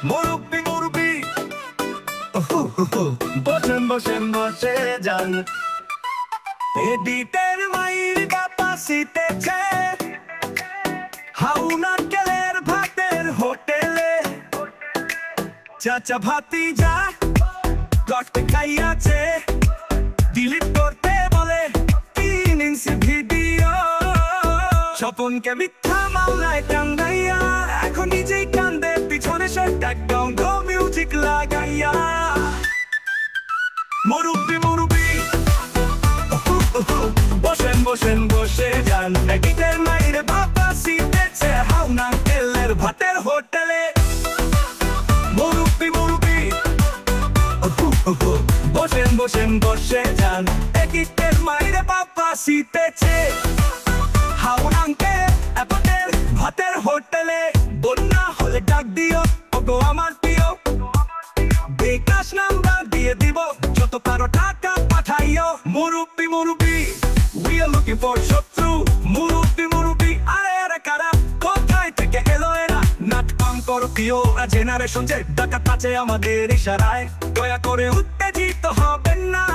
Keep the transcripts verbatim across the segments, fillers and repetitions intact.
মুরব্বি মুরব্বি বসেন বসেন বসে যান। এডিটের মাইর বাবা সিতেছে হাউ নারকেলের ভাতের হোটেলে। চাচা ভাতিজা করতে খাইয়াছে, ডিলিট করতে বলে তিন ইঞ্চি ভিডিও। স্বপনকে মিথ্যা মামলায় টাঙ্গাইয়া এখন নিজেই কান্দে পিছনে সে ট্যাকডাউন গো মিউজিক লাগাইয়া। মুরব্বি মুরব্বি বসেন বসেন বসে যান। এডিটের মাইরে বাবা সিতেছে হাউ নারকেলের ভাতের হোটেলে। মুরব্বি মুরব্বি বসেন বসেন বসে যান। এডিটের মাইরে বাবা সিতেছে হাউ নারকেলের ভাতের হোটেলে। বন্যা হলে ডাক দিও ওগো আমার প্রিয়, বিকাশ নাম্বার দিয়ে দিব যত পারো টাকা পাঠাইও। মুরব্বি মুরব্বি we are looking for শত্রু। মুরব্বি মুরব্বি আরে আরে কারা কোথায় থেকে এলো এরা? নাটকাম করো প্রিয় জেনারেশন যে ডাকাত আছে আমাদের ইশারায়, দয়া করে উত্তেজিত হবেন না।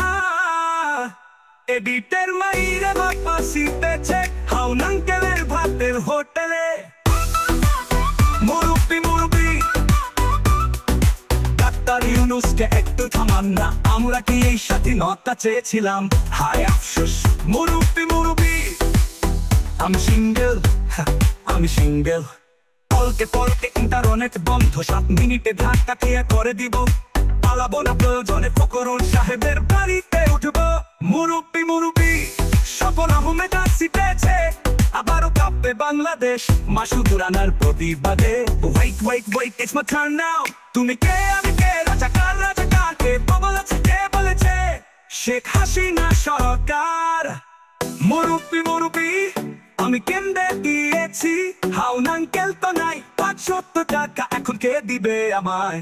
এডিটের মাইরে বাবা সিতেছে হাউ নারকেলের ভাতের হোটেলে। মুরব্বি মুরব্বি ডাক্তার ইউনূসকে একটু থামান না, আমরা কি এই স্বাধীনতা চেয়েছিলাম? হায় আফসোস মুরব্বি মুরব্বি আমি সিঙ্গেল, আমি সিঙ্গেল। পলকে পলকে ইন্টারনেট বন্ধ, সাত মিনিটে ধাক্কা খেয়ে করে দিব। পালাবো না প্রয়োজনে ফখরুল সাহেবের বাড়িতে উঠবো। মুরব্বি মুরব্বি স্বপন আহমেদ সিতেছে আবারও কাঁপবে বাংলাদেশ মাসুদ রানার প্রতিবাদে। Wait wait wait it's my turn now. তুমি কে আমি কে, রাজাকার রাজাকার কে বলেছে কে বলেছে? শেখ হাসিনা সরকার। মুরব্বি মুরব্বি আমি কেন্দ্রে দিয়েছি হাউ নারকেল তো নাই, পাঁচশত টাকা এখন কে দিবে আমায়?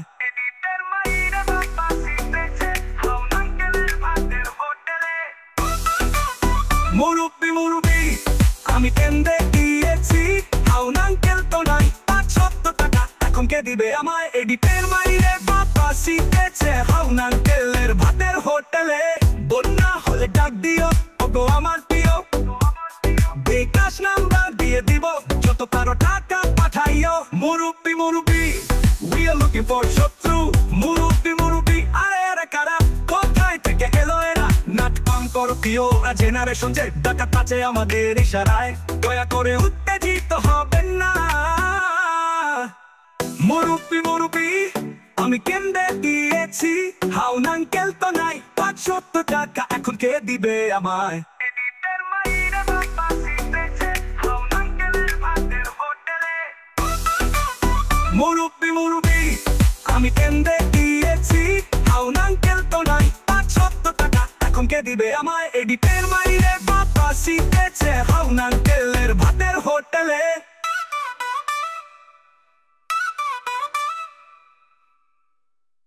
মুরব্বি মুরব্বি আমি কেন্দ্রে দিয়েছি হাউ নারকেল তো নাই, পাঁচশত টাকা এখন কে দিবে আমায়? এডিটের মাইরে বাবা সিতেছে হাউ নারকেলের ভাতের হোটেলে। বন্যা হলে ডাক দিও ওগো আমার প্রিয়, বিকাশ নাম্বার দিয়ে দিব যত পারো টাকা পাঠাইও। মুরব্বি মুরব্বি we are looking for শত্রু। মুরব্বি মুরব্বি আরে আরে কারা কোথায় থেকে এলো এরা? নাটকাম করো প্রিয় জেনারেশন যে ডাকাত আছে আমাদের ইশারায়, দয়া করে উত্তেজিত হবেন না। মুরব্বি মুরব্বি আমি কেন্দ্রে দিয়েছি হাউ নারকেল তো নাই, পাঁচশত টাকা এখন কে দিবে আমায়? মুরব্বি মুরব্বি আমি কেন্দ্রে দিয়েছি হাউ নারকেল তো নাই, পাঁচশত টাকা এখন কে দিবে আমায়? এডিটের মাইরে বাবা